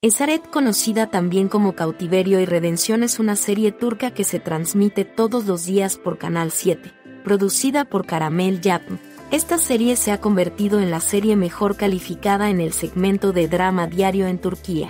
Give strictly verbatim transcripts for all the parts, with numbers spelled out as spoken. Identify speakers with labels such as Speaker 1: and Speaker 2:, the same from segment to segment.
Speaker 1: Esaret, conocida también como Cautiverio y Redención, es una serie turca que se transmite todos los días por Canal siete, producida por Caramel Yapım. Esta serie se ha convertido en la serie mejor calificada en el segmento de drama diario en Turquía.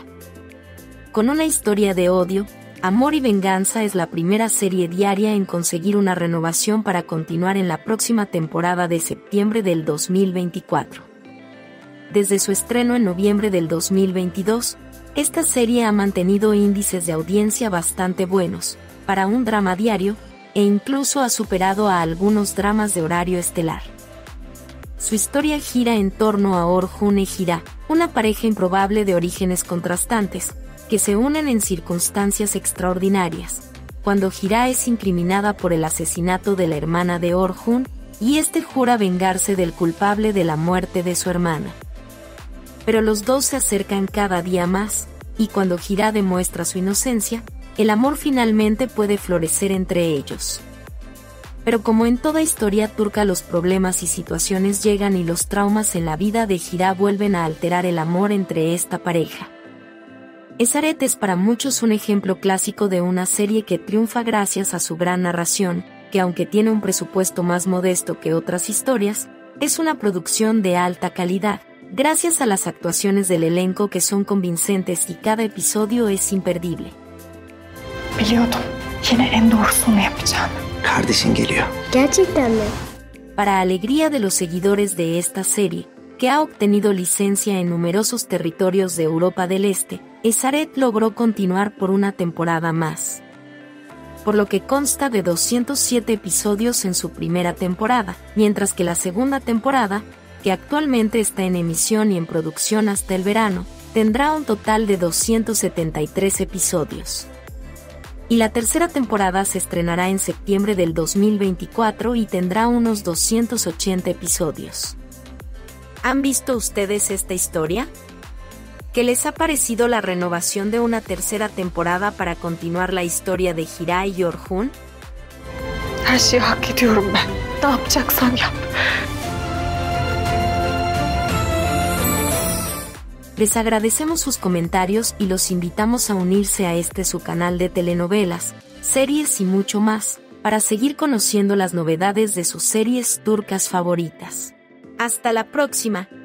Speaker 1: Con una historia de odio, amor y venganza, es la primera serie diaria en conseguir una renovación para continuar en la próxima temporada de septiembre del dos mil veinticuatro. Desde su estreno en noviembre del dos mil veintidós, esta serie ha mantenido índices de audiencia bastante buenos para un drama diario, e incluso ha superado a algunos dramas de horario estelar. Su historia gira en torno a Orhun e Hira, una pareja improbable de orígenes contrastantes, que se unen en circunstancias extraordinarias, cuando Hira es incriminada por el asesinato de la hermana de Orhun, y este jura vengarse del culpable de la muerte de su hermana. Pero los dos se acercan cada día más, y cuando Hira demuestra su inocencia, el amor finalmente puede florecer entre ellos. Pero como en toda historia turca, los problemas y situaciones llegan y los traumas en la vida de Hira vuelven a alterar el amor entre esta pareja. Esaret es para muchos un ejemplo clásico de una serie que triunfa gracias a su gran narración, que aunque tiene un presupuesto más modesto que otras historias, es una producción de alta calidad, gracias a las actuaciones del elenco que son convincentes y cada episodio es imperdible.
Speaker 2: Biliyordum. Yine en doğrusunu yapacağım.
Speaker 3: Kardeşin geliyor.
Speaker 4: Gerçekten mi?
Speaker 1: Para alegría de los seguidores de esta serie, que ha obtenido licencia en numerosos territorios de Europa del Este, Esaret logró continuar por una temporada más. Por lo que consta de doscientos siete episodios en su primera temporada, mientras que la segunda temporada, que actualmente está en emisión y en producción hasta el verano, tendrá un total de doscientos setenta y tres episodios. Y la tercera temporada se estrenará en septiembre del dos mil veinticuatro y tendrá unos doscientos ochenta episodios. ¿Han visto ustedes esta historia? ¿Qué les ha parecido la renovación de una tercera temporada para continuar la historia de Hira y Orhun?
Speaker 2: Her şeyi hak ediyorum ben. Ne yapacaksan yap.
Speaker 1: Les agradecemos sus comentarios y los invitamos a unirse a este su canal de telenovelas, series y mucho más, para seguir conociendo las novedades de sus series turcas favoritas. ¡Hasta la próxima!